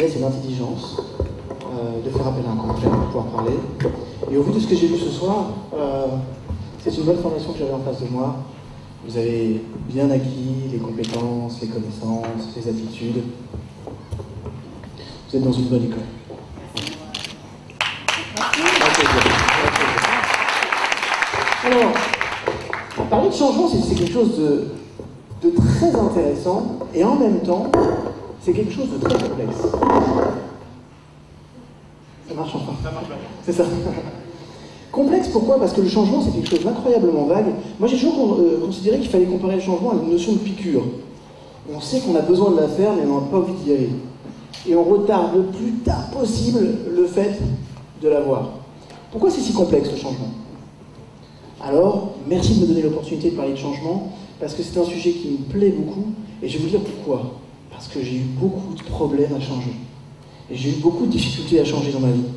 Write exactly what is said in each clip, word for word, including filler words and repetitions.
sagesse et d'intelligence euh, de faire appel à un confrère pour pouvoir parler. Et au vu de ce que j'ai vu ce soir, euh, c'est une bonne formation que j'avais en face de moi. Vous avez bien acquis les compétences, les connaissances, les attitudes. Vous êtes dans une bonne école. Alors, parler de changement, c'est quelque chose de, de très intéressant, et en même temps, c'est quelque chose de très complexe. Ça marche enfin. Ça marche pas. C'est ça. Complexe, pourquoi? Parce que le changement, c'est quelque chose d'incroyablement vague. Moi, j'ai toujours euh, considéré qu'il fallait comparer le changement à une notion de piqûre. On sait qu'on a besoin de la faire, mais on n'a pas envie d'y aller. Et on retarde le plus tard possible le fait de l'avoir. Pourquoi c'est si complexe, le changement? Alors, merci de me donner l'opportunité de parler de changement, parce que c'est un sujet qui me plaît beaucoup, et je vais vous dire pourquoi. Parce que j'ai eu beaucoup de problèmes à changer. Et j'ai eu beaucoup de difficultés à changer dans ma vie.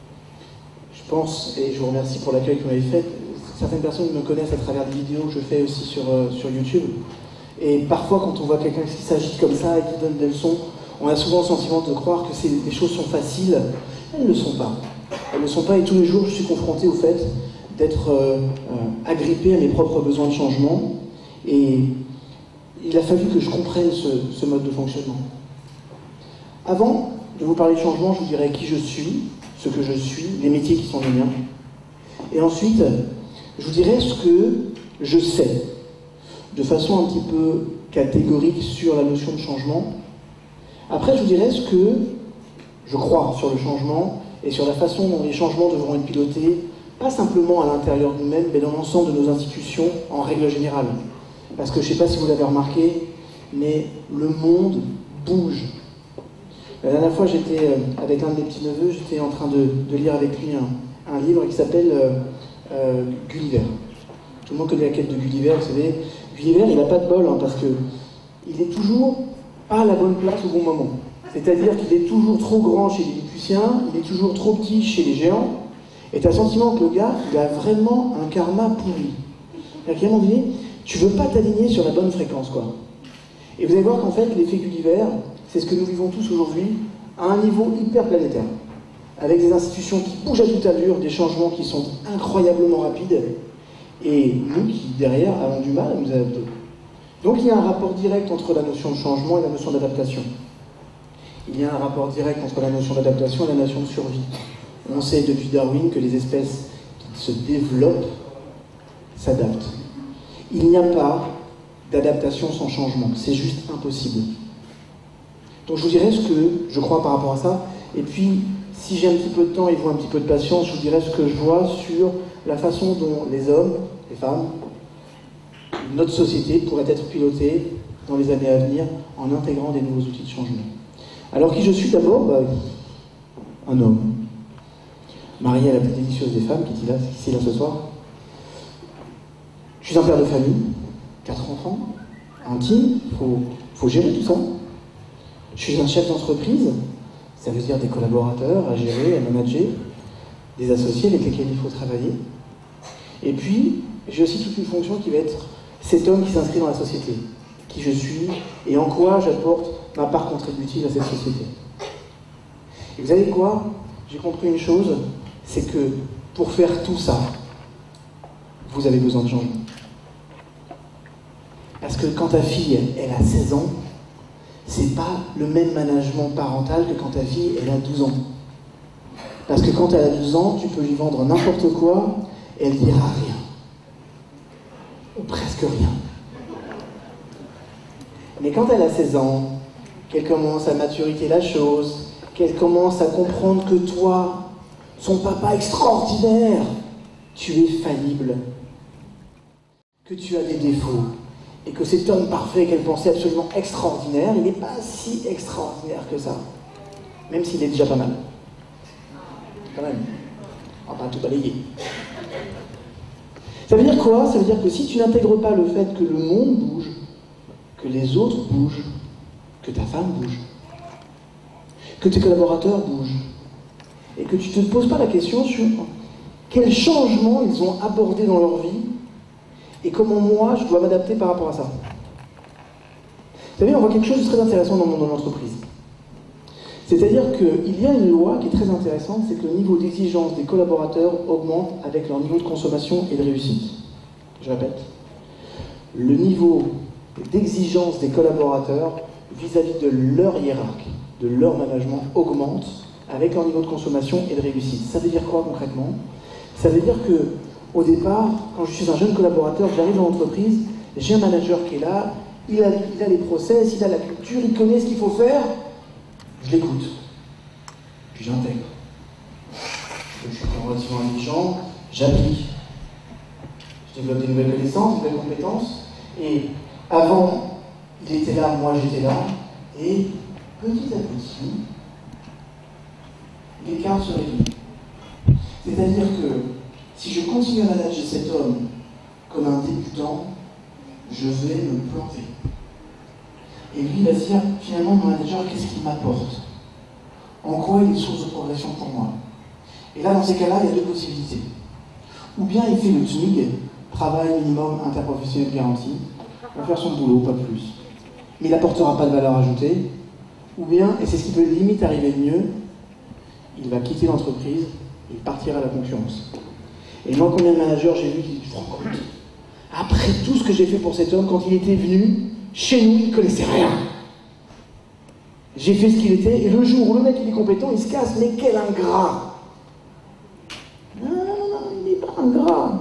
Je pense, et je vous remercie pour l'accueil que vous m'avez fait, certaines personnes me connaissent à travers des vidéos que je fais aussi sur, euh, sur YouTube. Et parfois, quand on voit quelqu'un qui s'agite comme ça et qui donne des leçons, on a souvent le sentiment de croire que les choses sont faciles. Elles ne le sont pas. Elles ne sont pas, et tous les jours, je suis confronté au fait d'être euh, euh, agrippé à mes propres besoins de changement. Et il a fallu que je comprenne ce, ce mode de fonctionnement. Avant de vous parler de changement, je vous dirai qui je suis, ce que je suis, les métiers qui sont les miens. Et ensuite, je vous dirai ce que je sais, de façon un petit peu catégorique sur la notion de changement. Après, je vous dirai ce que je crois sur le changement et sur la façon dont les changements devront être pilotés, pas simplement à l'intérieur de nous-mêmes, mais dans l'ensemble de nos institutions en règle générale. Parce que je ne sais pas si vous l'avez remarqué, mais le monde bouge. La dernière fois, j'étais avec un de mes petits-neveux, j'étais en train de, de lire avec lui un, un livre qui s'appelle euh, euh, Gulliver. Tout le monde connaît la quête de Gulliver, vous savez. Gulliver, il n'a pas de bol, hein, parce qu'il est toujours pas à la bonne place au bon moment. C'est-à-dire qu'il est toujours trop grand chez les Lilliputiens, il est toujours trop petit chez les géants, et tu as le sentiment que le gars, il a vraiment un karma pourri. C'est-à-dire qu'à un moment donné, tu veux pas t'aligner sur la bonne fréquence, quoi. Et vous allez voir qu'en fait, l'effet Gulliver, c'est ce que nous vivons tous aujourd'hui, à un niveau hyper planétaire, avec des institutions qui bougent à toute allure, des changements qui sont incroyablement rapides, et nous qui, derrière, avons du mal à nous adapter. Donc il y a un rapport direct entre la notion de changement et la notion d'adaptation. Il y a un rapport direct entre la notion d'adaptation et la notion de survie. On sait depuis Darwin que les espèces qui se développent s'adaptent. Il n'y a pas d'adaptation sans changement, c'est juste impossible. Donc je vous dirai ce que je crois par rapport à ça, et puis si j'ai un petit peu de temps et vous un petit peu de patience, je vous dirai ce que je vois sur la façon dont les hommes, les femmes, notre société pourrait être pilotée dans les années à venir en intégrant des nouveaux outils de changement. Alors qui je suis d'abord? Bah, un homme, marié à la plus délicieuse des femmes, qui est là, qui est là ce soir. Je suis un père de famille, quatre enfants, un team, il faut, faut gérer tout ça. Je suis un chef d'entreprise, ça veut dire des collaborateurs à gérer, à manager, des associés avec lesquels il faut travailler. Et puis, j'ai aussi toute une fonction qui va être cet homme qui s'inscrit dans la société, qui je suis et en quoi j'apporte ma part contributive à cette société. Et vous savez quoi? J'ai compris une chose, c'est que pour faire tout ça, vous avez besoin de changement. Parce que quand ta fille, elle a seize ans, c'est pas le même management parental que quand ta fille, elle a douze ans. Parce que quand elle a douze ans, tu peux lui vendre n'importe quoi, et elle dira rien. Ou presque rien. Mais quand elle a seize ans, qu'elle commence à maturiter la chose, qu'elle commence à comprendre que toi, son papa extraordinaire, tu es faillible, que tu as des défauts, et que cet homme parfait qu'elle pensait absolument extraordinaire, il n'est pas si extraordinaire que ça. Même s'il est déjà pas mal. Quand même. On va pas tout balayer. Ça veut dire quoi? Ça veut dire que si tu n'intègres pas le fait que le monde bouge, que les autres bougent, que ta femme bouge, que tes collaborateurs bougent, et que tu ne te poses pas la question sur quels changements ils ont abordés dans leur vie, et comment moi, je dois m'adapter par rapport à ça. Vous savez, on voit quelque chose de très intéressant dans le monde de l'entreprise. C'est-à-dire qu'il y a une loi qui est très intéressante, c'est que le niveau d'exigence des collaborateurs augmente avec leur niveau de consommation et de réussite. Je répète, le niveau d'exigence des collaborateurs vis-à-vis de leur hiérarque, de leur management, augmente avec leur niveau de consommation et de réussite. Ça veut dire quoi concrètement? Ça veut dire que, au départ, quand je suis un jeune collaborateur, j'arrive dans l'entreprise, j'ai un manager qui est là, il a, il a les process, il a la culture, il connaît ce qu'il faut faire, je l'écoute, puis j'intègre. Je suis relativement intelligent, j'applique. Je développe des nouvelles connaissances, des nouvelles compétences, et avant, il était là, moi j'étais là, et petit à petit, l'écart se réduit. C'est-à-dire que si je continue à manager cet homme comme un débutant, je vais me planter. Et lui, il va se dire, finalement, mon manager, qu'est-ce qu'il m'apporte? En quoi il est source de progression pour moi? Et là, dans ces cas-là, il y a deux possibilités. Ou bien il fait le T M I G, travail minimum interprofessionnel garanti, il va faire son boulot, pas plus. Mais il n'apportera pas de valeur ajoutée. Ou bien, et c'est ce qui peut limite arriver de mieux, il va quitter l'entreprise et partira à la concurrence. Et moi, combien de managers j'ai vu qui disent, tu te rends compte, après tout ce que j'ai fait pour cet homme, quand il était venu, chez nous, il ne connaissait rien. J'ai fait ce qu'il était, et le jour où le mec il est compétent, il se casse, mais quel ingrat! Non, non, non, non, il n'est pas ingrat.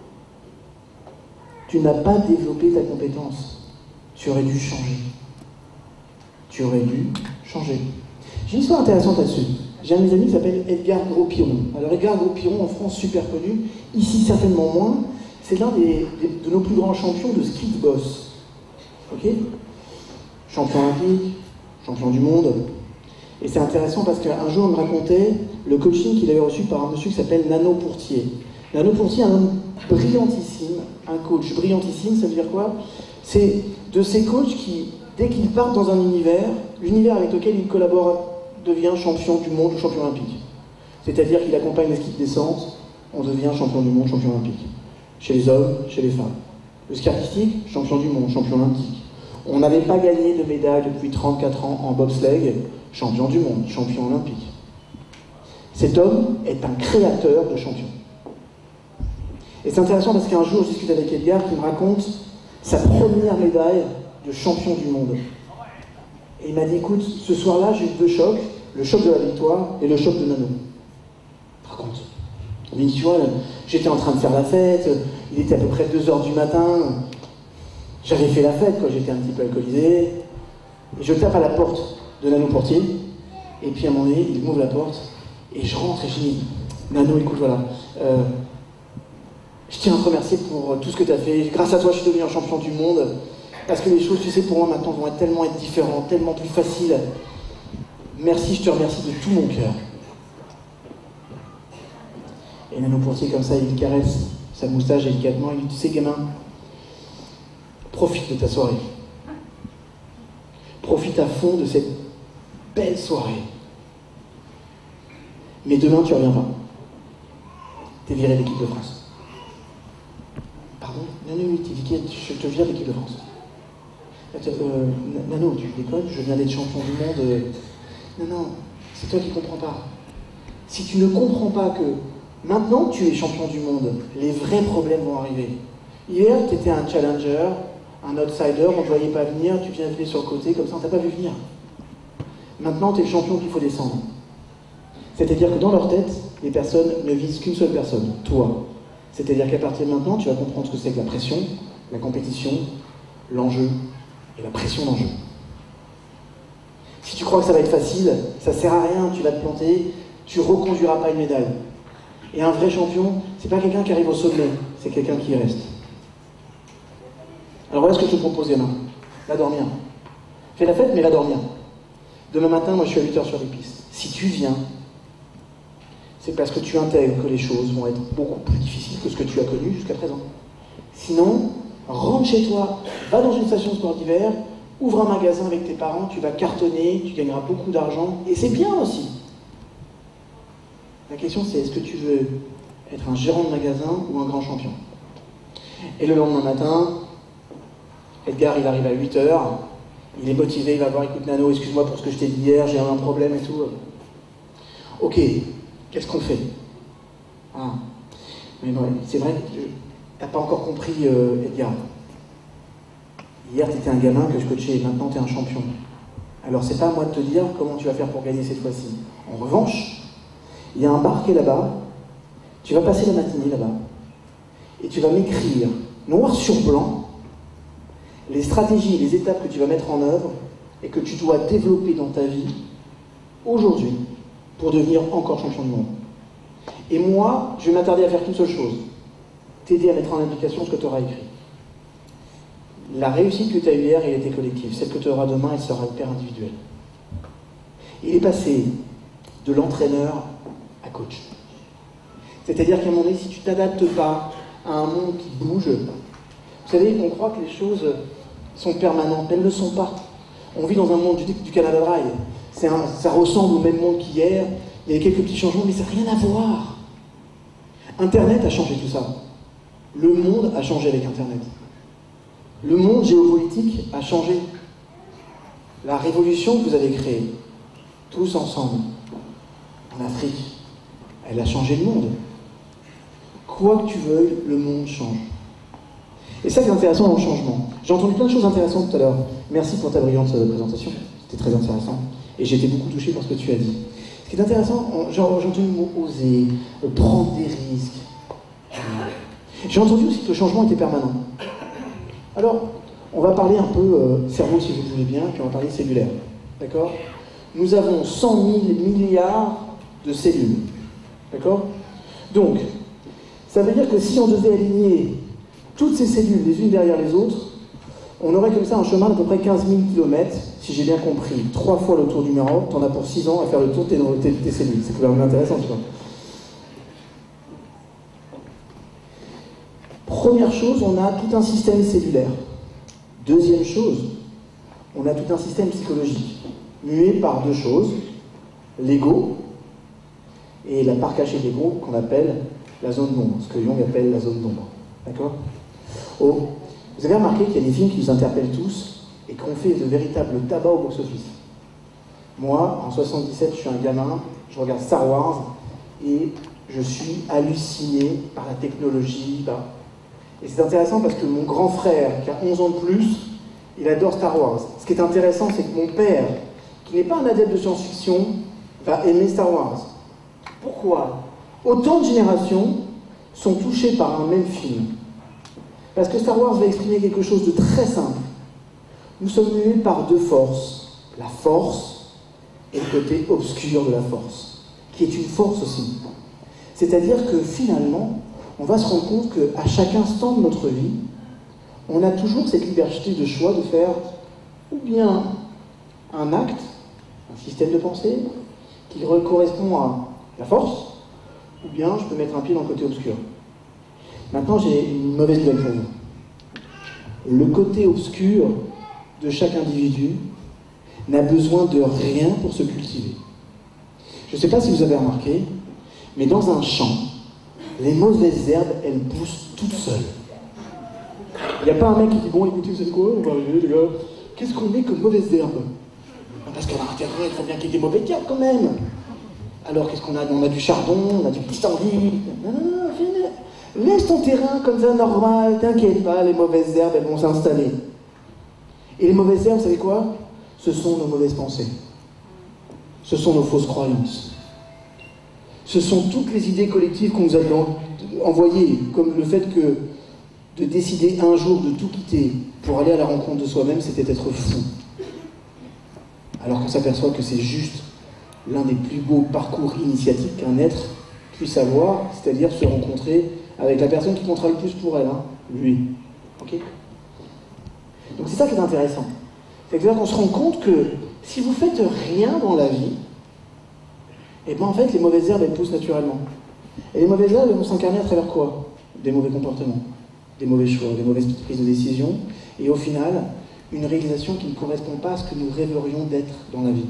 Tu n'as pas développé ta compétence. Tu aurais dû changer. Tu aurais dû changer. J'ai une histoire intéressante là-dessus. J'ai un de mes amis qui s'appelle Edgar Gros-Piron. Alors Edgar Gros-Piron, en France, super connu, ici certainement moins, c'est l'un des, des, de nos plus grands champions de ski de boss. Ok? Champion olympique, champion du monde. Et c'est intéressant parce qu'un jour, il me racontait le coaching qu'il avait reçu par un monsieur qui s'appelle Nano Pourtier. Nano Pourtier, un homme brillantissime, un coach brillantissime, ça veut dire quoi? C'est de ces coachs qui, dès qu'ils partent dans un univers, l'univers avec lequel ils collaborent devient champion du monde ou champion olympique. C'est-à-dire qu'il accompagne les skis de descente, on devient champion du monde, champion olympique. Chez les hommes, chez les femmes. Le ski artistique, champion du monde, champion olympique. On n'avait pas gagné de médaille depuis trente-quatre ans en bobsleigh, champion du monde, champion olympique. Cet homme est un créateur de champions. Et c'est intéressant parce qu'un jour, je discute avec Edgar qui me raconte sa première médaille de champion du monde. Et il m'a dit, écoute, ce soir-là, j'ai eu deux chocs, le choc de la victoire et le choc de Nano. Raconte. Il dit, tu vois, j'étais en train de faire la fête, il était à peu près deux heures du matin, j'avais fait la fête, quoi, j'étais un petit peu alcoolisé, et je tape à la porte de Nano Portier, et puis à un moment donné, il m'ouvre la porte, et je rentre et je dis, Nano, écoute, voilà, euh, je tiens à te remercier pour tout ce que tu as fait, grâce à toi, je suis devenu un champion du monde, parce que les choses, tu sais, pour moi, maintenant, vont être tellement être différentes, tellement plus faciles. Merci, je te remercie de tout mon cœur. Et Nano Portier, comme ça, il caresse sa moustache délicatement, il dit, tu sais, gamin, profite de ta soirée. Profite à fond de cette belle soirée. Mais demain, tu reviens pas. T'es viré de l'équipe de France. Pardon? Non, non, oui, je te vire de l'équipe de France. Euh, Nano, tu déconnes, je viens d'être champion du monde. Euh... Non, non, c'est toi qui ne comprends pas. Si tu ne comprends pas que maintenant que tu es champion du monde, les vrais problèmes vont arriver. Hier, tu étais un challenger, un outsider, on ne te voyait pas venir, tu viens venir sur le côté, comme ça on ne t'a pas vu venir. Maintenant, tu es le champion qu'il faut descendre. C'est-à-dire que dans leur tête, les personnes ne visent qu'une seule personne, toi. C'est-à-dire qu'à partir de maintenant, tu vas comprendre ce que c'est que la pression, la compétition, l'enjeu et la pression d'enjeu. Si tu crois que ça va être facile, ça sert à rien, tu vas te planter, tu ne reconduiras pas une médaille. Et un vrai champion, c'est pas quelqu'un qui arrive au sommet, c'est quelqu'un qui y reste. Alors voilà ce que je te propose, gamin. Va dormir. Fais la fête, mais va dormir. Demain matin, moi je suis à huit heures sur les pistes. Si tu viens, c'est parce que tu intègres que les choses vont être beaucoup plus difficiles que ce que tu as connu jusqu'à présent. Sinon, rentre chez toi, va dans une station de sport d'hiver, ouvre un magasin avec tes parents, tu vas cartonner, tu gagneras beaucoup d'argent, et c'est bien aussi. La question c'est, est-ce que tu veux être un gérant de magasin ou un grand champion? Et le lendemain matin, Edgar il arrive à huit heures, Il est motivé, il va voir, écoute Nano, excuse-moi pour ce que je t'ai dit hier, j'ai un problème et tout. Ok, qu'est-ce qu'on fait? Ah, mais non, c'est vrai que t'as pas encore compris, euh, Edgar. Hier, tu étais un gamin que je coachais, maintenant tu es un champion. Alors, c'est pas à moi de te dire comment tu vas faire pour gagner cette fois-ci. En revanche, il y a un bar qui est là-bas, tu vas passer la matinée là-bas, et tu vas m'écrire, noir sur blanc, les stratégies, les étapes que tu vas mettre en œuvre et que tu dois développer dans ta vie aujourd'hui pour devenir encore champion du monde. Et moi, je vais m'attarder à faire qu'une seule chose, t'aider à mettre en application ce que tu auras écrit. La réussite que tu as eue hier, elle était collective. Celle que tu auras demain, elle sera hyper individuelle. Il est passé de l'entraîneur à coach. C'est-à-dire qu'à un moment donné, si tu ne t'adaptes pas à un monde qui bouge, vous savez, on croit que les choses sont permanentes, elles ne le sont pas. On vit dans un monde du, du Canada Dry. C'est un, ça ressemble au même monde qu'hier. Il y a quelques petits changements, mais ça n'a rien à voir. Internet a changé tout ça. Le monde a changé avec Internet. Le monde géopolitique a changé. La révolution que vous avez créée, tous ensemble, en Afrique, elle a changé le monde. Quoi que tu veuilles, le monde change. Et ça, c'est intéressant dans le changement. J'ai entendu plein de choses intéressantes tout à l'heure. Merci pour ta brillante présentation. C'était très intéressant. Et j'ai été beaucoup touché par ce que tu as dit. Ce qui est intéressant, j'ai entendu le mot oser, prendre des risques. J'ai entendu aussi que le changement était permanent. Alors, on va parler un peu euh, cerveau, si vous le voulez bien, puis on va parler cellulaire. D'accord? Nous avons cent mille milliards de cellules. D'accord? Donc, ça veut dire que si on devait aligner toutes ces cellules les unes derrière les autres, on aurait comme ça un chemin d'à peu près quinze mille kilomètres, si j'ai bien compris. Trois fois le tour du Maroc, t'en as pour six ans à faire le tour de tes, tes, tes cellules. C'est quand même intéressant, tu vois. Première chose, on a tout un système cellulaire. Deuxième chose, on a tout un système psychologique, mué par deux choses, l'ego et la part cachée de l'ego qu'on appelle la zone d'ombre, ce que Jung appelle la zone d'ombre. D'accord? Oh, vous avez remarqué qu'il y a des films qui nous interpellent tous et qu'on fait de véritables tabacs au box-office. Moi, en soixante-dix-sept, je suis un gamin, je regarde Star Wars et je suis halluciné par la technologie. Par... Et c'est intéressant parce que mon grand frère, qui a onze ans de plus, il adore Star Wars. Ce qui est intéressant, c'est que mon père, qui n'est pas un adepte de science-fiction, va aimer Star Wars. Pourquoi? Autant de générations sont touchées par un même film. Parce que Star Wars va exprimer quelque chose de très simple. Nous sommes mués par deux forces. La force et le côté obscur de la force, qui est une force aussi. C'est-à-dire que finalement, on va se rendre compte qu'à chaque instant de notre vie, on a toujours cette liberté de choix de faire ou bien un acte, un système de pensée, qui correspond à la force, ou bien je peux mettre un pied dans le côté obscur. Maintenant, j'ai une mauvaise nouvelle pour vous. Le côté obscur de chaque individu n'a besoin de rien pour se cultiver. Je ne sais pas si vous avez remarqué, mais dans un champ, les mauvaises herbes, elles poussent toutes seules. Il n'y a pas un mec qui dit « Bon, écoutez, vous savez quoi, on va arriver, les gars. Qu'est-ce qu'on met comme mauvaises herbes ?» Parce qu'à l'intérieur, il faut bien qu'il y ait des mauvaises herbes quand même. Alors, qu'est-ce qu'on a? On a du chardon, on a du pissenlit. Non, non, non, non, laisse ton terrain comme ça, normal, t'inquiète pas, les mauvaises herbes, elles vont s'installer. Et les mauvaises herbes, vous savez quoi? Ce sont nos mauvaises pensées. Ce sont nos fausses croyances. Ce sont toutes les idées collectives qu'on nous a envoyées, comme le fait que de décider un jour de tout quitter pour aller à la rencontre de soi-même, c'était être fou. Alors qu'on s'aperçoit que c'est juste l'un des plus beaux parcours initiatiques qu'un être puisse avoir, c'est-à-dire se rencontrer avec la personne qui comptera le plus pour elle, hein, lui. Ok? Donc c'est ça qui est intéressant. C'est-à-dire qu'on se rend compte que si vous faites rien dans la vie, et bien en fait les mauvaises herbes elles poussent naturellement. Et les mauvaises herbes elles vont s'incarner à travers quoi? Des mauvais comportements, des mauvais choix, des mauvaises prises de décision, et au final, une réalisation qui ne correspond pas à ce que nous rêverions d'être dans la vie.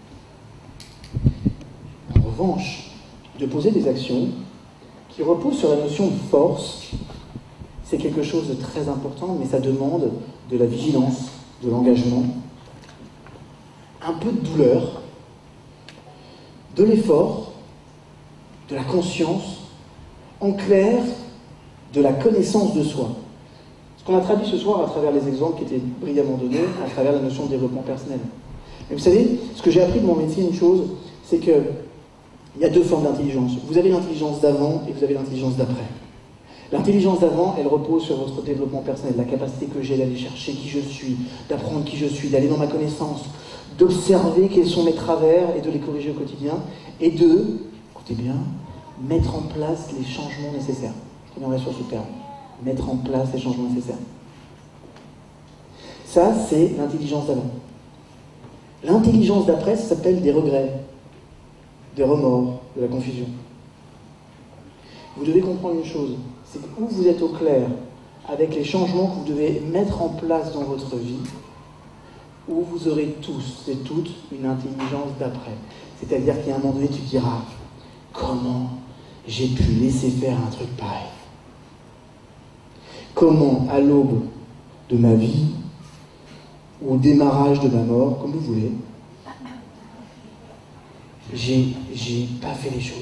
En revanche, de poser des actions qui reposent sur la notion de force, c'est quelque chose de très important, mais ça demande de la vigilance, de l'engagement un peu de douleur, de l'effort, de la conscience, en clair, de la connaissance de soi. Ce qu'on a traduit ce soir à travers les exemples qui étaient brillamment donnés, à travers la notion de développement personnel. Mais vous savez, ce que j'ai appris de mon métier, une chose, c'est qu'il y a deux formes d'intelligence. Vous avez l'intelligence d'avant et vous avez l'intelligence d'après. L'intelligence d'avant, elle repose sur votre développement personnel, la capacité que j'ai d'aller chercher qui je suis, d'apprendre qui je suis, d'aller dans ma connaissance, d'observer quels sont mes travers et de les corriger au quotidien, et de, écoutez bien, mettre en place les changements nécessaires. Je reviendrai sur ce terme. Mettre en place les changements nécessaires. Ça, c'est l'intelligence d'avant. L'intelligence d'après, ça s'appelle des regrets, des remords, de la confusion. Vous devez comprendre une chose, c'est que où vous êtes au clair avec les changements que vous devez mettre en place dans votre vie, où vous aurez tous et toutes une intelligence d'après. C'est-à-dire qu'à un moment donné, tu te diras « Comment j'ai pu laisser faire un truc pareil ? Comment, à l'aube de ma vie, ou au démarrage de ma mort, comme vous voulez, j'ai, j'ai pas fait les choses. »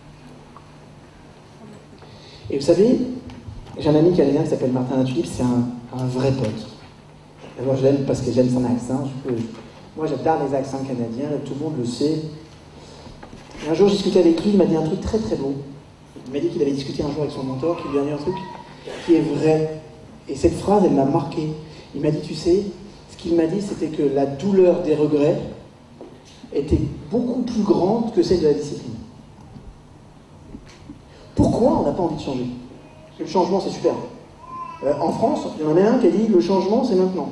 Et vous savez, j'ai un ami canadien qui s'appelle Martin Latulippe, c'est un, un vrai pote. D'abord, je l'aime parce que j'aime son accent. Je peux... Moi, j'adore les accents canadiens, tout le monde le sait. Et un jour, j'ai discuté avec lui, il m'a dit un truc très très beau. Il m'a dit qu'il avait discuté un jour avec son mentor, qu'il lui a dit un truc qui est vrai. Et cette phrase, elle m'a marqué. Il m'a dit, tu sais, ce qu'il m'a dit, c'était que la douleur des regrets était beaucoup plus grande que celle de la discipline. Pourquoi on n'a pas envie de changer? Parce que le changement, c'est super. Euh, en France, il y en a un qui a dit, le changement, c'est maintenant.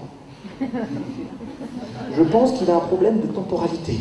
Je pense qu'il a un problème de temporalité.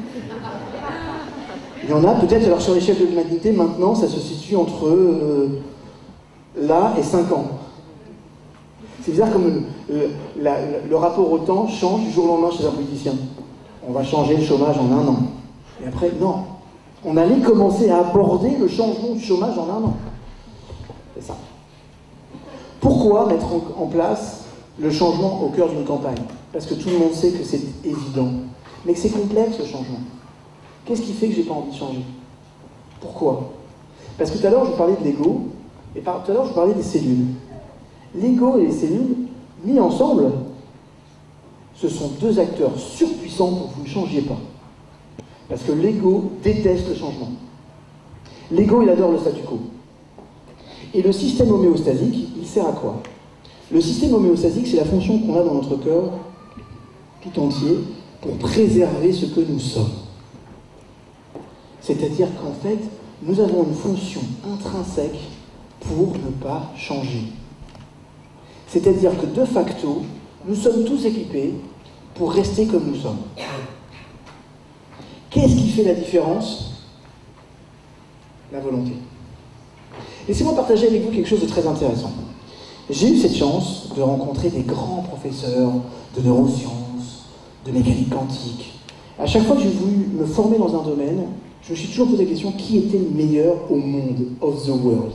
Il y en a peut-être, alors sur l'échelle de l'humanité, maintenant, ça se situe entre euh, là et cinq ans. C'est bizarre comme le, le, la, le rapport au temps change du jour au lendemain chez un politicien. On va changer le chômage en un an. Et après, non. On allait commencer à aborder le changement du chômage en un an. C'est ça. Pourquoi mettre en, en place le changement au cœur d'une campagne? Parce que tout le monde sait que c'est évident. Mais que c'est complexe, le changement. Qu'est-ce qui fait que j'ai pas envie de changer? Pourquoi? Parce que tout à l'heure, je vous parlais de l'ego, et par, tout à l'heure, je vous parlais des cellules. L'ego et les cellules, mis ensemble, ce sont deux acteurs surpuissants pour que vous ne changiez pas. Parce que l'ego déteste le changement. L'ego, il adore le statu quo. Et le système homéostasique, il sert à quoi? Le système homéostasique, c'est la fonction qu'on a dans notre corps tout entier pour préserver ce que nous sommes. C'est-à-dire qu'en fait, nous avons une fonction intrinsèque pour ne pas changer. C'est-à-dire que de facto, nous sommes tous équipés pour rester comme nous sommes. Qu'est-ce qui fait la différence? La volonté. Laissez-moi partager avec vous quelque chose de très intéressant. J'ai eu cette chance de rencontrer des grands professeurs de neurosciences, de mécanique quantique. À chaque fois que j'ai voulu me former dans un domaine, je me suis toujours posé la question, qui était le meilleur au monde, of the world?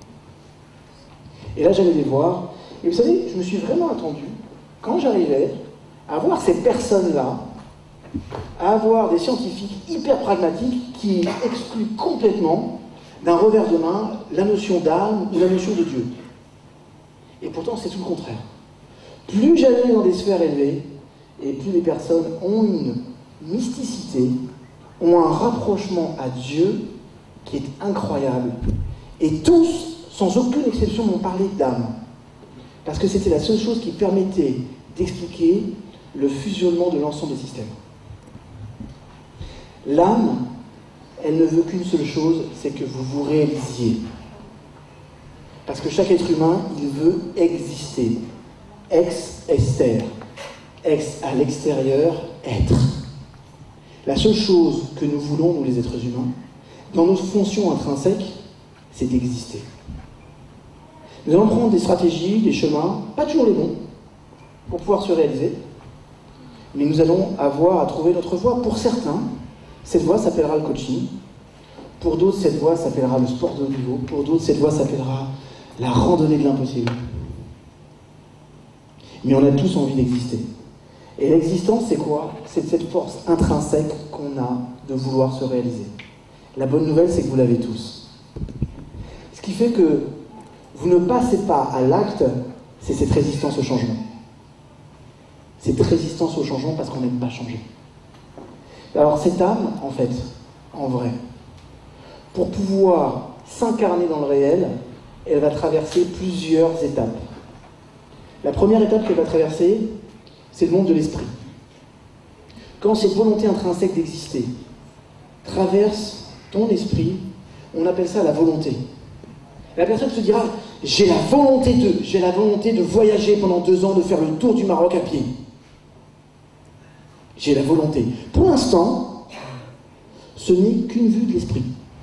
Et là, j'allais les voir, et vous savez, je me suis vraiment attendu, quand j'arrivais, à voir ces personnes-là, à avoir des scientifiques hyper pragmatiques qui excluent complètement, d'un revers de main, la notion d'âme ou la notion de Dieu. Et pourtant, c'est tout le contraire. Plus j'allais dans des sphères élevées, et plus les personnes ont une mysticité, ont un rapprochement à Dieu qui est incroyable. Et tous, sans aucune exception, m'ont parlé d'âme. Parce que c'était la seule chose qui permettait d'expliquer le fusionnement de l'ensemble des systèmes. L'âme, elle ne veut qu'une seule chose, c'est que vous vous réalisiez. Parce que chaque être humain, il veut exister. Ex ester. Ex à l'extérieur, être. La seule chose que nous voulons, nous les êtres humains, dans notre fonction intrinsèque, c'est d'exister. Nous allons prendre des stratégies, des chemins, pas toujours les bons, pour pouvoir se réaliser, mais nous allons avoir à trouver notre voie. Pour certains, cette voie s'appellera le coaching. Pour d'autres, cette voie s'appellera le sport de haut niveau. Pour d'autres, cette voie s'appellera la randonnée de l'impossible. Mais on a tous envie d'exister. Et l'existence, c'est quoi? C'est cette force intrinsèque qu'on a de vouloir se réaliser. La bonne nouvelle, c'est que vous l'avez tous. Ce qui fait que vous ne passez pas à l'acte, c'est cette résistance au changement. Cette résistance au changement parce qu'on n'aime pas changer. Alors cette âme, en fait, en vrai, pour pouvoir s'incarner dans le réel, elle va traverser plusieurs étapes. La première étape qu'elle va traverser, c'est le monde de l'esprit. Quand cette volonté intrinsèque d'exister traverse ton esprit, on appelle ça la volonté. La personne se dira, j'ai la volonté de, j'ai la volonté de voyager pendant deux ans, de faire le tour du Maroc à pied. J'ai la volonté. Pour l'instant, ce n'est qu'une vue de l'esprit.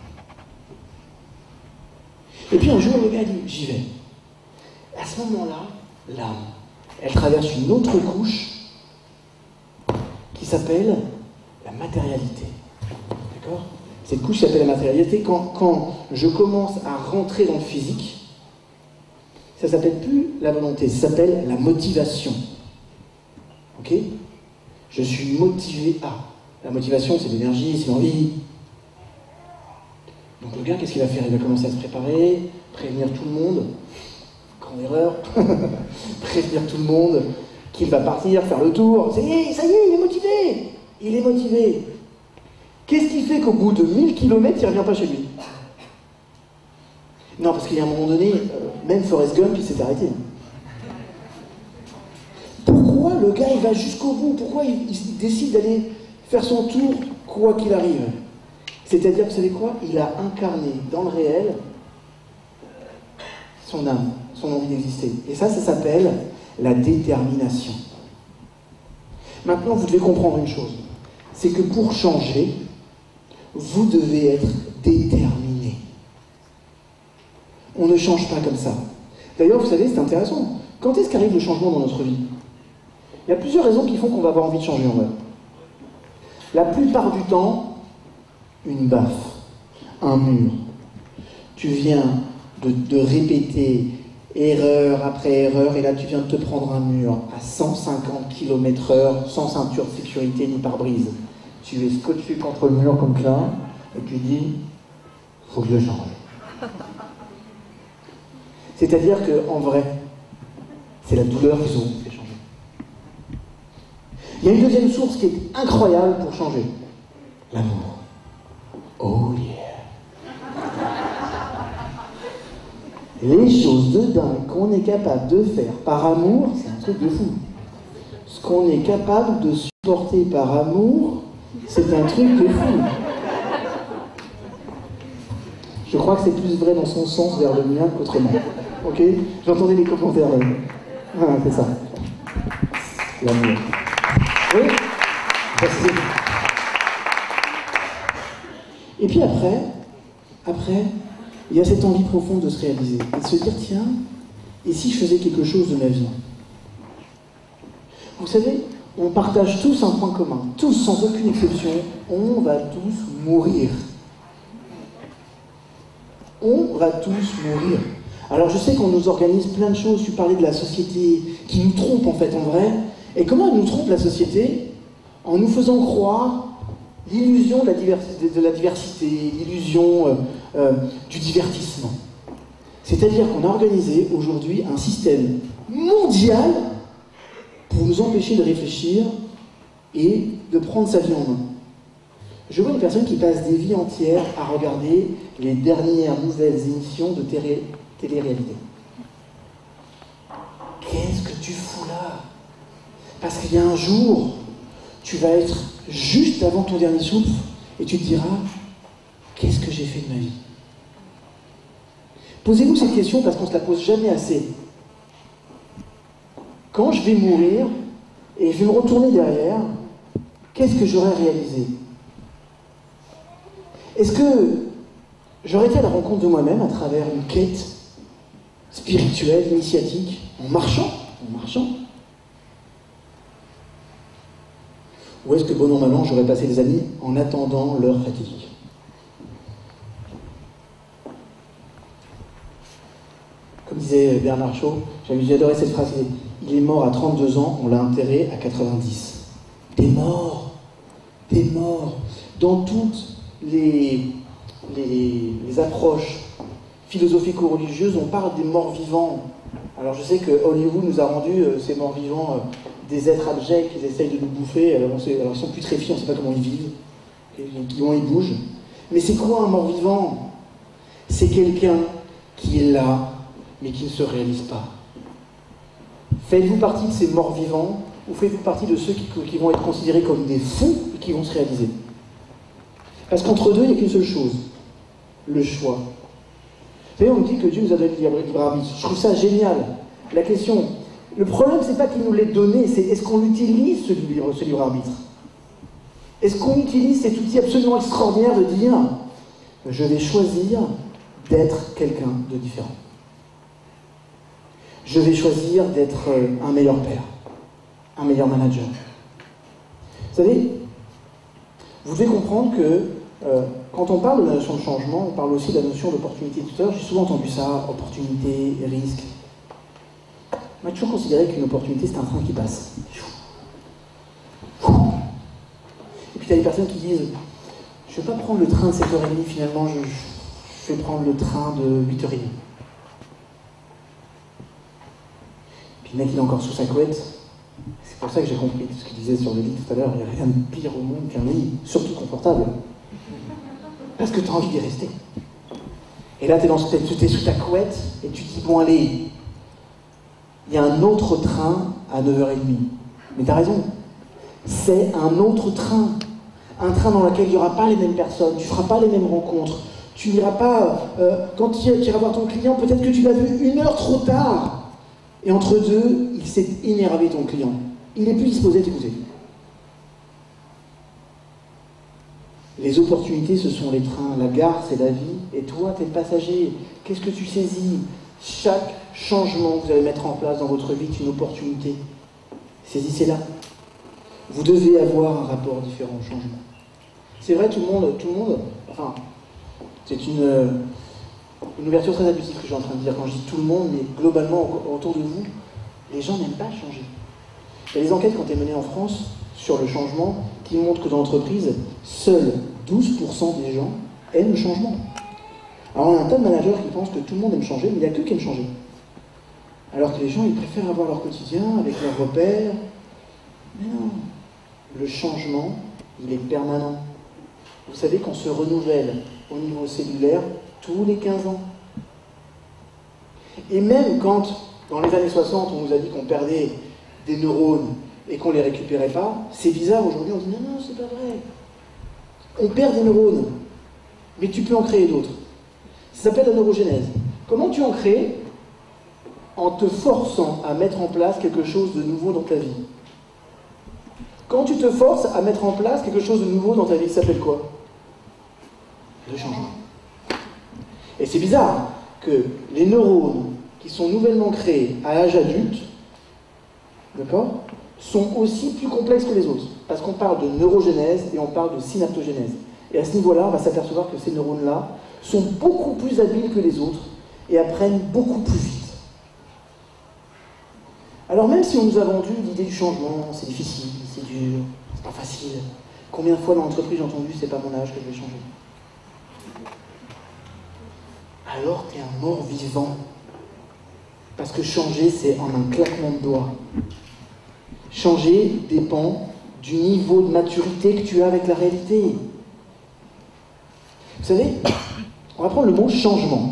Et puis un jour, le gars dit, j'y vais. À ce moment-là, l'âme, elle traverse une autre couche qui s'appelle la matérialité. D'accord? Cette couche s'appelle la matérialité. Quand, quand je commence à rentrer dans le physique, ça ne s'appelle plus la volonté, ça s'appelle la motivation. Ok? Je suis motivé à. La motivation, c'est l'énergie, c'est l'envie. Donc le gars, qu'est-ce qu'il va faire? Il va commencer à se préparer, prévenir tout le monde. Grande erreur. Prévenir tout le monde qu'il va partir, faire le tour. Ça y est, ça y est, il est motivé. Il est motivé. Qu'est-ce qui fait qu'au bout de mille kilomètres, il ne revient pas chez lui? Non, parce qu'il y a un moment donné, euh, même Forrest Gump, il s'est arrêté. Pourquoi le gars, il va jusqu'au bout? Pourquoi il, il décide d'aller faire son tour, quoi qu'il arrive? C'est-à-dire, vous savez quoi? Il a incarné dans le réel son âme, son envie d'exister. Et ça, ça s'appelle la détermination. Maintenant, vous devez comprendre une chose. C'est que pour changer, vous devez être déterminé. On ne change pas comme ça. D'ailleurs, vous savez, c'est intéressant. Quand est-ce qu'arrive le changement dans notre vie? Il y a plusieurs raisons qui font qu'on va avoir envie de changer en vrai. La plupart du temps, une baffe, un mur. Tu viens de, de répéter erreur après erreur, et là tu viens de te prendre un mur à cent cinquante kilomètres heure, sans ceinture de sécurité ni pare-brise. Tu es scotché contre le mur comme ça, et tu dis, faut que je change. C'est-à-dire qu'en vrai, c'est la douleur qui vous fait changer. Il y a une deuxième source qui est incroyable pour changer. L'amour. Oh yeah. Les choses de dingue qu'on est capable de faire par amour, c'est un truc de fou. Ce qu'on est capable de supporter par amour, c'est un truc de fou. Je crois que c'est plus vrai dans son sens vers le mien qu'autrement. Ok? J'entendais les commentaires. Ah, c'est ça. L'amour. Oui? Merci. Et puis après, après, il y a cette envie profonde de se réaliser. Et de se dire, tiens, et si je faisais quelque chose de ma vie? Vous savez, on partage tous un point commun. Tous, sans aucune exception, on va tous mourir. On va tous mourir. Alors je sais qu'on nous organise plein de choses. Tu parlais de la société qui nous trompe en fait en vrai. Et comment elle nous trompe la société? En nous faisant croire l'illusion de la diversité, de la diversité, l'illusion euh, euh, du divertissement. C'est-à-dire qu'on a organisé aujourd'hui un système mondial pour nous empêcher de réfléchir et de prendre sa vie en main. Je vois une personne qui passe des vies entières à regarder les dernières nouvelles émissions de télé- télé-réalité. Qu'est-ce que tu fous là? Parce qu'il y a un jour, tu vas être juste avant ton dernier souffle et tu te diras, qu'est-ce que j'ai fait de ma vie? Posez-vous cette question parce qu'on ne se la pose jamais assez. Quand je vais mourir et je vais me retourner derrière, qu'est-ce que j'aurais réalisé? Est-ce que j'aurais été à la rencontre de moi-même à travers une quête spirituelle, initiatique, en marchant, en marchant? Ou est-ce que bon an mal an, j'aurais passé des années en attendant l'heure fatidique? Comme disait Bernard Shaw, j'avais adoré cette phrase, il est mort à trente-deux ans, on l'a enterré à quatre-vingt-dix. T'es mort, t'es mort. Dans toutes les, les, les approches philosophico-religieuses, on parle des morts vivants. Alors je sais que Hollywood nous a rendu euh, ces morts vivants euh, des êtres abjects qui essayent de nous bouffer. Alors, on sait, alors ils sont putréfiés, on ne sait pas comment ils vivent, comment ils bougent. Mais c'est quoi un mort vivant? C'est quelqu'un qui est là, mais qui ne se réalise pas. Faites-vous partie de ces morts vivants, ou faites-vous partie de ceux qui, qui vont être considérés comme des fous et qui vont se réaliser? Parce qu'entre deux, il n'y a qu'une seule chose, le choix. Vous savez, on nous dit que Dieu nous a donné le libre arbitre. Je trouve ça génial. La question, le problème, c'est pas qu'il nous l'ait donné, c'est est-ce qu'on utilise ce libre, ce libre arbitre? Est-ce qu'on utilise cet outil absolument extraordinaire de dire je vais choisir d'être quelqu'un de différent. Je vais choisir d'être un meilleur père, un meilleur manager. Vous savez, vous devez comprendre que euh, quand on parle de la notion de changement, on parle aussi de la notion d'opportunité. Tout à l'heure, j'ai souvent entendu ça, opportunité, risque. Moi, j'ai toujours considéré qu'une opportunité, c'est un train qui passe. Et puis, il y a des personnes qui disent je ne vais pas prendre le train de sept heures trente, finalement, je, je vais prendre le train de huit heures trente. Puis le mec, il est encore sous sa couette. C'est pour ça que j'ai compris ce qu'il disait sur le lit tout à l'heure. Il n'y a rien de pire au monde qu'un lit, surtout confortable. Parce que tu as envie d'y rester. Et là, tu es, es sous ta couette et tu te dis, bon, allez, il y a un autre train à neuf heures trente. Mais tu as raison. C'est un autre train. Un train dans lequel il n'y aura pas les mêmes personnes, tu ne feras pas les mêmes rencontres, tu n'iras pas... Euh, quand tu iras voir ton client, peut-être que tu l'as vu une heure trop tard. Et entre deux, il s'est énervé, ton client. Il n'est plus disposé à t'écouter. Les opportunités, ce sont les trains. La gare, c'est la vie. Et toi, tu es le passager. Qu'est-ce que tu saisis? Chaque changement que vous allez mettre en place dans votre vie est une opportunité. Saisissez-la. Vous devez avoir un rapport différent au changement. C'est vrai, tout le monde, tout le monde, enfin, c'est une, une ouverture très abusive que je suis en train de dire quand je dis tout le monde, mais globalement, autour de vous, les gens n'aiment pas changer. Il y a des enquêtes qui ont été menées en France sur le changement qui montrent que dans l'entreprise, seuls douze pour cent des gens aiment le changement. Alors, on a un tas de managers qui pensent que tout le monde aime changer, mais il n'y a que qui aiment changer. Alors que les gens, ils préfèrent avoir leur quotidien avec leurs repères. Mais non. Le changement, il est permanent. Vous savez qu'on se renouvelle au niveau cellulaire tous les quinze ans. Et même quand, dans les années soixante, on nous a dit qu'on perdait des neurones et qu'on ne les récupérait pas, c'est bizarre, aujourd'hui on dit non, non, c'est pas vrai. On perd des neurones, mais tu peux en créer d'autres. Ça s'appelle la neurogénèse. Comment tu en crées? En te forçant à mettre en place quelque chose de nouveau dans ta vie. Quand tu te forces à mettre en place quelque chose de nouveau dans ta vie, ça s'appelle quoi? Le changement. Et c'est bizarre que les neurones qui sont nouvellement créés à l'âge adulte, d'accord, sont aussi plus complexes que les autres. Parce qu'on parle de neurogénèse et on parle de synaptogénèse. Et à ce niveau-là, on va s'apercevoir que ces neurones-là sont beaucoup plus habiles que les autres et apprennent beaucoup plus vite. Alors même si on nous a vendu l'idée du changement, c'est difficile, c'est dur, c'est pas facile. Combien de fois dans l'entreprise j'ai entendu c'est pas mon âge que je vais changer? Alors t'es un mort vivant. Parce que changer, c'est en un claquement de doigts. Changer dépend du niveau de maturité que tu as avec la réalité. Vous savez, on va prendre le mot changement.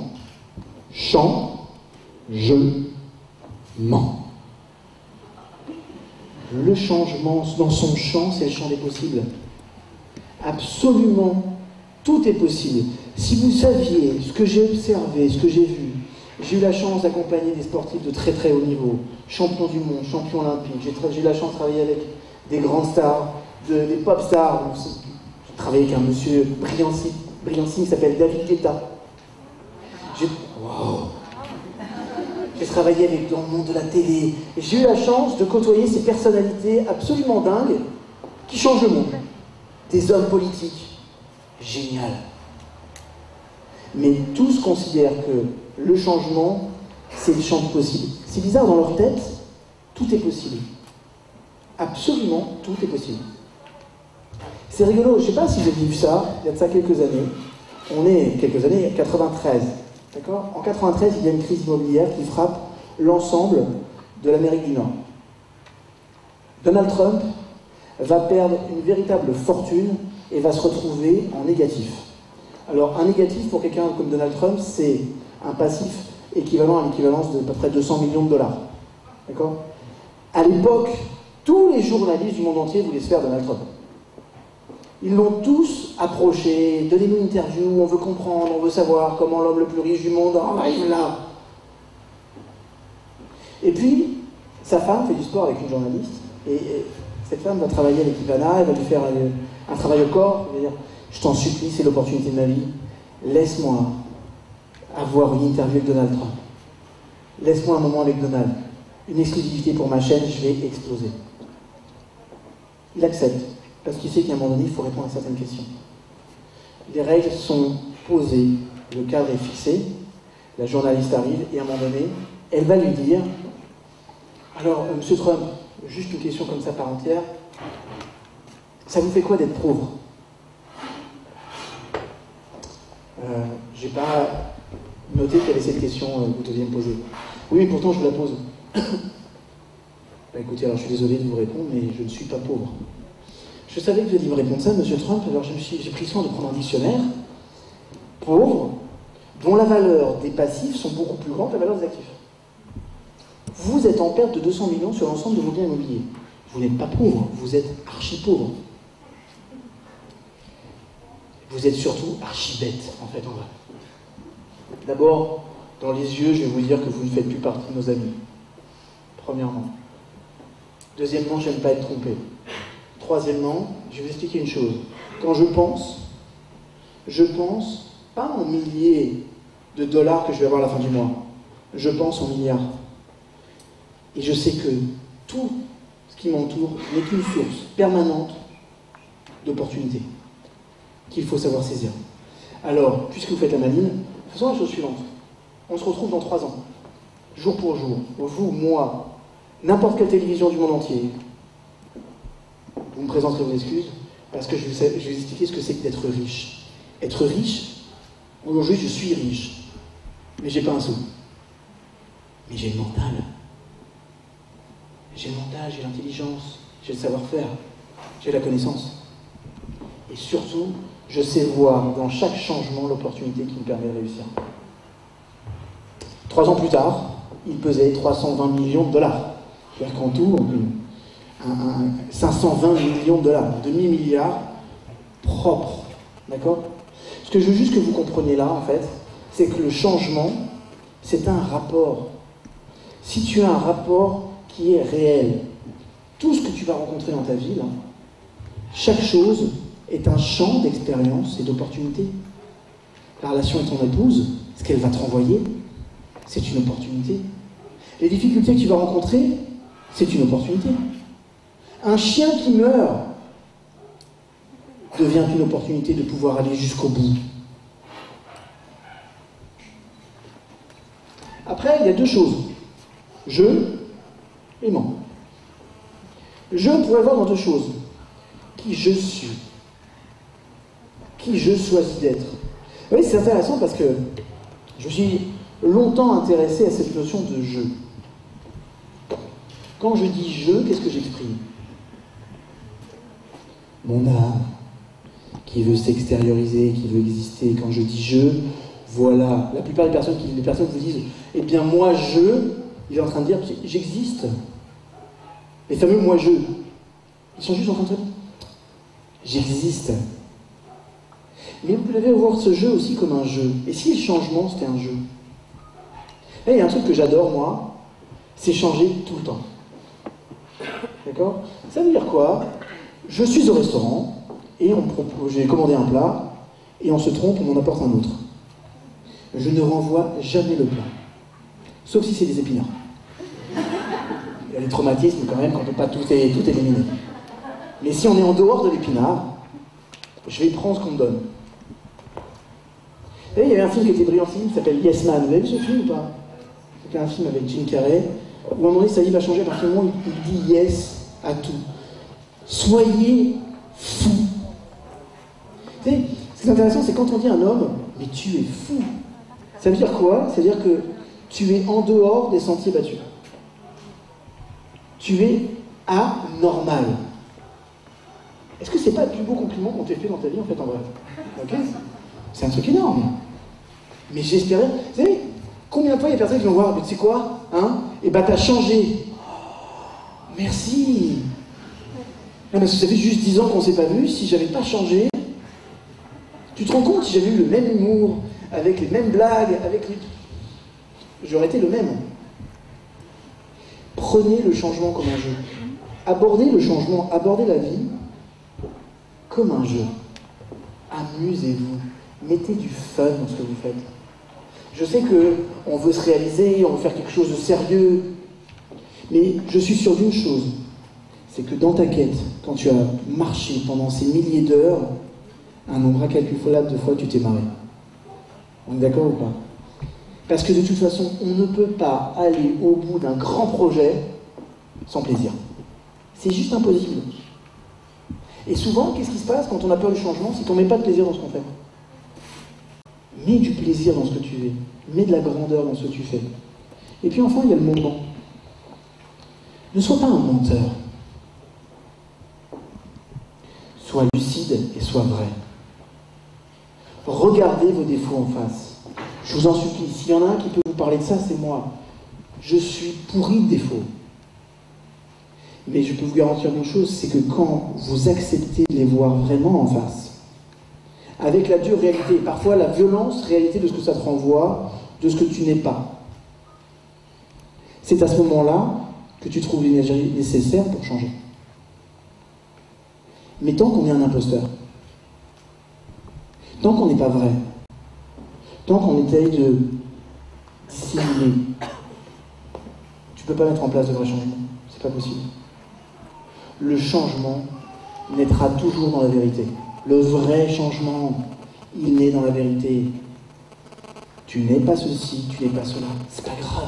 Changement. Le changement, dans son champ, c'est le champ des possibles. Absolument, tout est possible. Si vous saviez ce que j'ai observé, ce que j'ai vu, j'ai eu la chance d'accompagner des sportifs de très très haut niveau, champions du monde, champions olympiques, j'ai, tra- j'ai eu la chance de travailler avec des grandes stars, de, des pop stars. J'ai travaillé avec un monsieur brillanci- brillantissime qui s'appelle David Guetta. J'ai... Wow. J'ai travaillé avec dans le monde de la télé. Et j'ai eu la chance de côtoyer ces personnalités absolument dingues qui changent le monde. Des hommes politiques. Génial. Mais tous considèrent que le changement, c'est le champ du possible. C'est bizarre, dans leur tête, Tout est possible. Absolument, tout est possible. C'est rigolo, je ne sais pas si vous avez vu ça, il y a de ça quelques années. On est, quelques années, quatre-vingt-treize. D'accord ? En quatre-vingt-treize, il y a une crise immobilière qui frappe l'ensemble de l'Amérique du Nord. Donald Trump va perdre une véritable fortune et va se retrouver en négatif. Alors, un négatif pour quelqu'un comme Donald Trump, c'est un passif équivalent à l'équivalence de à peu près deux cents millions de dollars. D'accord ? À l'époque, tous les journalistes du monde entier voulaient se faire Donald Trump. Ils l'ont tous approché, donnez-nous une interview, on veut comprendre, on veut savoir comment l'homme le plus riche du monde en arrive là. Et puis, sa femme fait du sport avec une journaliste, et, et cette femme va travailler avec Ivana, elle va lui faire un, un travail au corps, elle va dire, je t'en supplie, c'est l'opportunité de ma vie, laisse-moi avoir une interview avec Donald Trump. Laisse-moi un moment avec Donald. Une exclusivité pour ma chaîne, je vais exploser. Il accepte, parce qu'il sait qu'à un moment donné, il faut répondre à certaines questions. Les règles sont posées, le cadre est fixé, la journaliste arrive, et à un moment donné, elle va lui dire, alors, euh, Monsieur Trump, juste une question comme ça par entière, ça vous fait quoi d'être pauvre? euh, J'ai pas noté quelle est cette question euh, que vous deviez me poser. Oui, mais pourtant je vous la pose. Bah écoutez, alors je suis désolé de vous répondre, mais je ne suis pas pauvre. Je savais que vous alliez me répondre ça, Monsieur Trump, alors je me suis, j'ai pris soin de prendre un dictionnaire. Pauvre, dont la valeur des passifs sont beaucoup plus grandes que la valeur des actifs. Vous êtes en perte de deux cents millions sur l'ensemble de vos biens immobiliers. Vous n'êtes pas pauvre, vous êtes archi-pauvre. Vous êtes surtout archi-bête, en fait, en vrai. D'abord, dans les yeux, je vais vous dire que vous ne faites plus partie de nos amis. Premièrement. Deuxièmement, je n'aime pas être trompé. Troisièmement, je vais vous expliquer une chose. Quand je pense, je pense pas en milliers de dollars que je vais avoir à la fin du mois. Je pense en milliards. Et je sais que tout ce qui m'entoure n'est qu'une source permanente d'opportunités qu'il faut savoir saisir. Alors, puisque vous faites la maline, faisons la chose suivante. On se retrouve dans trois ans, jour pour jour. Vous, moi, n'importe quelle télévision du monde entier. Vous me présenterez vos excuses, parce que je vais vous expliquer ce que c'est que d'être riche. Être riche, aujourd'hui je suis riche, mais j'ai pas un sou. Mais j'ai le mental. J'ai le mental, j'ai l'intelligence, j'ai le savoir-faire, j'ai la connaissance. Et surtout, je sais voir dans chaque changement l'opportunité qui me permet de réussir. Trois ans plus tard, il pesait trois cent vingt millions de dollars. C'est-à-dire qu'en tout, un, un, cinq cent vingt millions de dollars, un demi-milliard propre. D'accord? Ce que je veux juste que vous compreniez là, en fait, c'est que le changement, c'est un rapport. Si tu as un rapport qui est réel, tout ce que tu vas rencontrer dans ta vie, là, chaque chose est un champ d'expérience et d'opportunité. La relation avec ton épouse, ce qu'elle va te renvoyer, c'est une opportunité. Les difficultés que tu vas rencontrer, c'est une opportunité. Un chien qui meurt devient une opportunité de pouvoir aller jusqu'au bout. Après, il y a deux choses. Je et moi. Je pourrais voir dans deux choses. Qui je suis. Qui je choisis d'être. Oui, c'est intéressant parce que je me suis longtemps intéressé à cette notion de je. Quand je dis je, qu'est-ce que j'exprime? Mon âme, qui veut s'extérioriser, qui veut exister. Quand je dis je, voilà. La plupart des personnes, qui, les personnes vous disent, eh bien moi je, il est en train de dire, j'existe. Les fameux moi je, ils sont juste en train de dire, j'existe. Mais vous devez voir ce jeu aussi comme un jeu. Et si le changement c'était un jeu? Là, il y a un truc que j'adore moi, c'est changer tout le temps. D'accord? Ça veut dire quoi? Je suis au restaurant, et on propose, j'ai commandé un plat, et on se trompe, on m'en apporte un autre. Je ne renvoie jamais le plat. Sauf si c'est des épinards. Il y a des traumatismes quand même quand on ne peut pas tout, é tout éliminer. Mais si on est en dehors de l'épinard, je vais prendre ce qu'on me donne. Et il y avait un film qui était brillantissime qui s'appelle Yes Man. Vous avez vu ce film ou pas? C'était un film avec Jim Carrey. où à un moment donné, sa vie va changer à partir du moment où il dit yes à tout. Soyez fous. Tu sais, ce qui est intéressant, c'est quand on dit à un homme, mais tu es fou. Ça veut dire quoi? Ça veut dire que tu es en dehors des sentiers battus. Tu es anormal. Est-ce que c'est pas le plus beau compliment qu'on t'ait fait dans ta vie, en fait, en vrai? Ok? C'est un truc énorme. Mais j'espérais... Vous savez, combien de fois il y a personnes qui vont voir, mais tu sais quoi? Hein? Et bah t'as changé. Oh, merci. Non, parce que ça fait juste dix ans qu'on s'est pas vu, si j'avais pas changé... Tu te rends compte, si j'avais eu le même humour, avec les mêmes blagues, avec les... J'aurais été le même. Prenez le changement comme un jeu. Abordez le changement, abordez la vie comme un jeu. Amusez-vous. Mettez du fun dans ce que vous faites. Je sais qu'on veut se réaliser, on veut faire quelque chose de sérieux, mais je suis sûr d'une chose, c'est que dans ta quête, quand tu as marché pendant ces milliers d'heures, un nombre incalculable de fois, tu t'es marré. On est d'accord ou pas? Parce que de toute façon, on ne peut pas aller au bout d'un grand projet sans plaisir. C'est juste impossible. Et souvent, qu'est-ce qui se passe quand on a peur du changement? C'est qu'on ne met pas de plaisir dans ce qu'on fait. Mets du plaisir dans ce que tu fais. Mets de la grandeur dans ce que tu fais. Et puis enfin, il y a le moment. Ne sois pas un menteur. Sois lucide et sois vrai. Regardez vos défauts en face. Je vous en supplie, s'il y en a un qui peut vous parler de ça, c'est moi. Je suis pourri de défauts. Mais je peux vous garantir une chose, c'est que quand vous acceptez de les voir vraiment en face, avec la dure réalité, parfois la violence réalité de ce que ça te renvoie, de ce que tu n'es pas, c'est à ce moment-là que tu trouves l'énergie nécessaire pour changer. Mais tant qu'on est un imposteur, tant qu'on n'est pas vrai, tant qu'on essaye de dissimuler, tu ne peux pas mettre en place de vrais changements. C'est pas possible. Le changement naîtra toujours dans la vérité. Le vrai changement, il naît dans la vérité. Tu n'es pas ceci, tu n'es pas cela. C'est pas grave.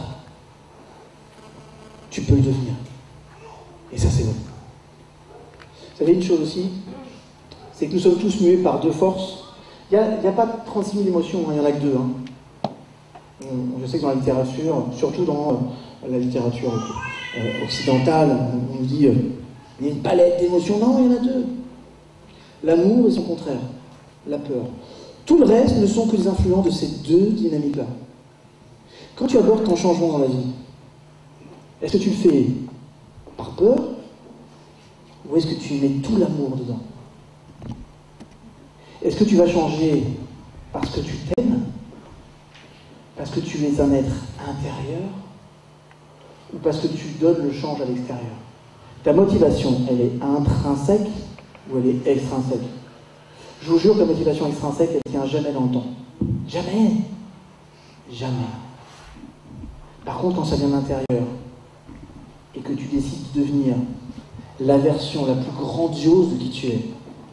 Tu peux le devenir. Et ça, c'est bon. Vous savez une chose aussi, c'est que nous sommes tous mués par deux forces. Il n'y a, a pas trente-six mille émotions, hein, il n'y en a que deux. Hein. On, je sais que dans la littérature, surtout dans euh, la littérature euh, occidentale, on, on nous dit euh, il y a une palette d'émotions. Non, il y en a deux. L'amour et son contraire, la peur. Tout le reste ne sont que des influents de ces deux dynamiques-là. Quand tu abordes ton changement dans la vie, est-ce que tu le fais par peur ou est-ce que tu mets tout l'amour dedans? Est-ce que tu vas changer parce que tu t'aimes? Parce que tu es un être intérieur? Ou parce que tu donnes le change à l'extérieur? Ta motivation, elle est intrinsèque ou elle est extrinsèque? Je vous jure que la motivation extrinsèque, elle ne tient jamais dans le temps. Jamais. Jamais. Par contre, quand ça vient de l'intérieur, et que tu décides de devenir la version la plus grandiose de qui tu es,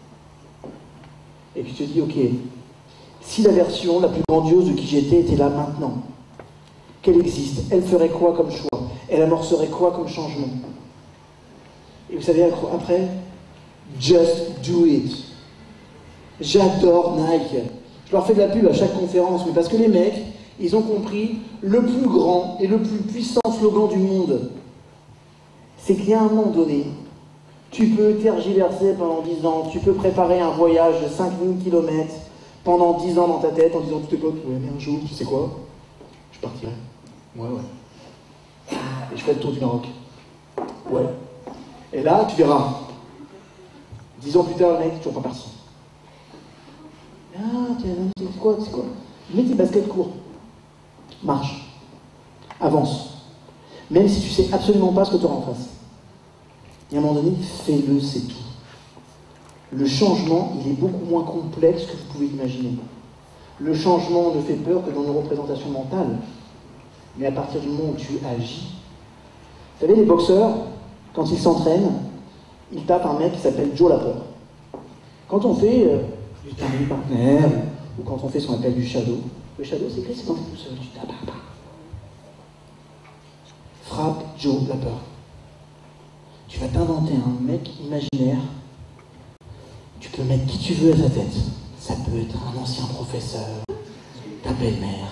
et puis tu te dis, ok, si la version la plus grandiose de qui j'étais était là maintenant, qu'elle existe, elle ferait quoi comme choix? Elle amorcerait quoi comme changement? Et vous savez, après, just do it. J'adore Nike. Je leur fais de la pub à chaque conférence, mais parce que les mecs, ils ont compris le plus grand et le plus puissant slogan du monde. C'est qu'il y a un moment donné, tu peux tergiverser pendant dix ans, tu peux préparer un voyage de cinq mille kilomètres pendant dix ans dans ta tête en disant à tes potes, ouais, mais un jour, tu sais quoi? Je partirai. Ouais, ouais. Et je ferai le tour du Maroc. Ouais. Et là, tu verras. Dix ans plus tard, le mec, toujours pas parti. Ah, tu sais quoi, tu sais quoi? Mets tes baskets courts. Marche. Avance. Même si tu sais absolument pas ce que tu auras en face. Et à un moment donné, fais-le, c'est tout. Le changement, il est beaucoup moins complexe que vous pouvez imaginer. Le changement ne fait peur que dans nos représentations mentales. Mais à partir du moment où tu agis... Vous savez, les boxeurs, quand ils s'entraînent, ils tapent un mec qui s'appelle Joe Lapeur. Quand on fait euh, du sparring partner, ou quand on fait ce qu'on appelle du shadow, le shadow, c'est que c'est quand tu es tout seul, tu tapes, frappe Joe la peur. Tu vas t'inventer un mec imaginaire. Tu peux mettre qui tu veux à sa tête. Ça peut être un ancien professeur, ta belle-mère.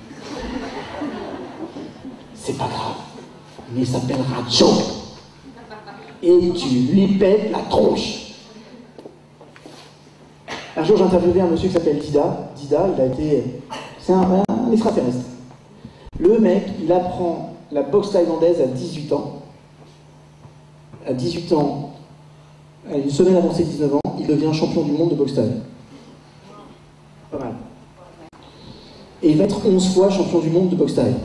C'est pas grave. Mais il s'appellera Joe. Et tu lui pètes la tronche. Un jour, j'ai interviewé un monsieur qui s'appelle Dida. Dida, il a été... C'est un, un extraterrestre. Le mec, il apprend la boxe thaïlandaise à dix-huit ans. À dix-huit ans, à une semaine avant ses dix-neuf ans, il devient champion du monde de boxe thaï. Pas mal. Et il va être onze fois champion du monde de boxe thaï.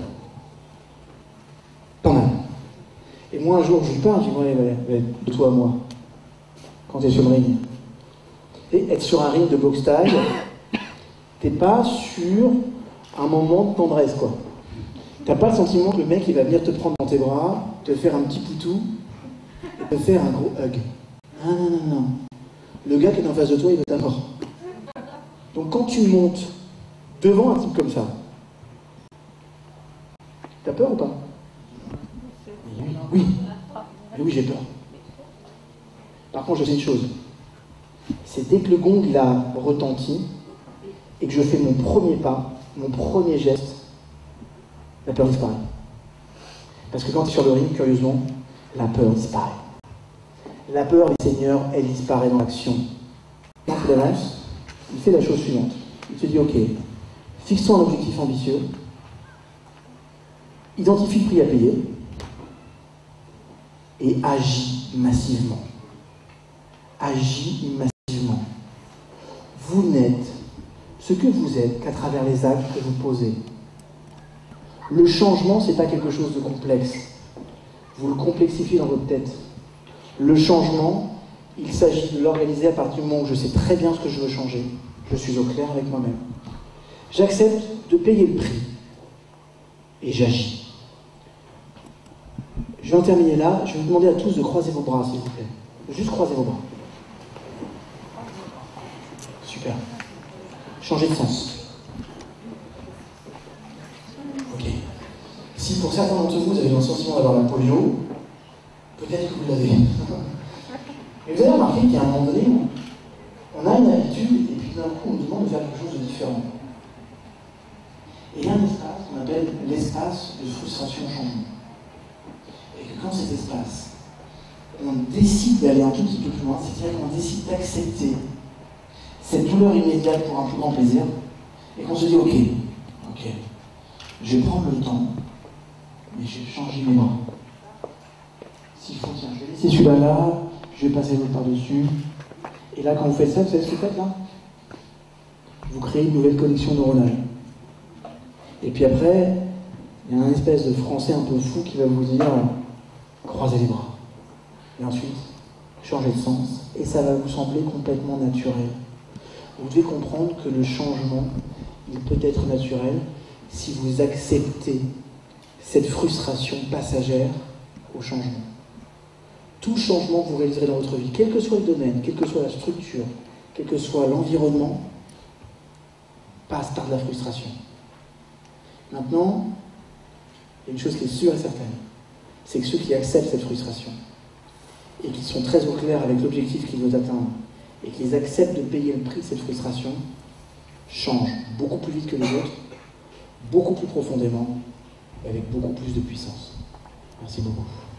Pas mal. Et moi, un jour, je lui parle, je dis, ouais, ouais, ouais, de toi à moi, quand t'es sur le ring. Et être sur un ring de boxe thaï, t'es pas sur un moment de tendresse, quoi. T'as pas le sentiment que le mec, il va venir te prendre dans tes bras, te faire un petit poutou, et te faire un gros hug. Ah non, non, non. Le gars qui est en face de toi, il veut ta mort. Donc quand tu montes devant un type comme ça, t'as peur ou pas? Oui, oui, oui, oui j'ai peur. Par contre, je sais une chose. C'est dès que le gong il a retenti et que je fais mon premier pas, mon premier geste, la peur disparaît. Parce que quand tu es sur le ring, curieusement, la peur disparaît. La peur, les seigneurs, elle disparaît dans l'action. Quand il avance, il fait la chose suivante. Il te dit, ok, fixons un objectif ambitieux, identifie le prix à payer, et agis massivement. Agis massivement. Vous n'êtes ce que vous êtes qu'à travers les actes que vous posez. Le changement, ce n'est pas quelque chose de complexe. Vous le complexifiez dans votre tête. Le changement, il s'agit de l'organiser à partir du moment où je sais très bien ce que je veux changer. Je suis au clair avec moi-même. J'accepte de payer le prix. Et j'agis. Je vais en terminer là. Je vais vous demander à tous de croiser vos bras, s'il vous plaît. Juste croiser vos bras. Super. Changez de sens. Ok. Si pour certains d'entre vous, vous avez le sentiment d'avoir la polio, peut-être que vous l'avez. Mais vous avez remarqué qu'à un moment donné, on a une habitude, et puis d'un coup, on nous demande de faire quelque chose de différent. Et il y a un espace qu'on appelle l'espace de frustration-changement. Et que quand cet espace, on décide d'aller un tout petit peu plus loin, c'est-à-dire qu'on décide d'accepter cette douleur immédiate pour un plus grand plaisir, et qu'on se dit, ok, ok, je vais prendre le temps, mais je vais changer mes bras. S'il faut, tiens, je vais laisser celui-là là, je vais passer l'autre par-dessus. Et là, quand vous faites ça, vous savez ce que vous faites là? Vous créez une nouvelle connexion neuronale. Et puis après, il y a un espèce de français un peu fou qui va vous dire, croisez les bras. Et ensuite, changez de sens. Et ça va vous sembler complètement naturel. Vous devez comprendre que le changement, il peut être naturel si vous acceptez cette frustration passagère au changement. Tout changement que vous réaliserez dans votre vie, quel que soit le domaine, quelle que soit la structure, quel que soit l'environnement, passe par de la frustration. Maintenant, il y a une chose qui est sûre et certaine, c'est que ceux qui acceptent cette frustration et qui sont très au clair avec l'objectif qu'ils veulent atteindre et qu'ils acceptent de payer le prix de cette frustration, changent beaucoup plus vite que les autres, beaucoup plus profondément et avec beaucoup plus de puissance. Merci beaucoup.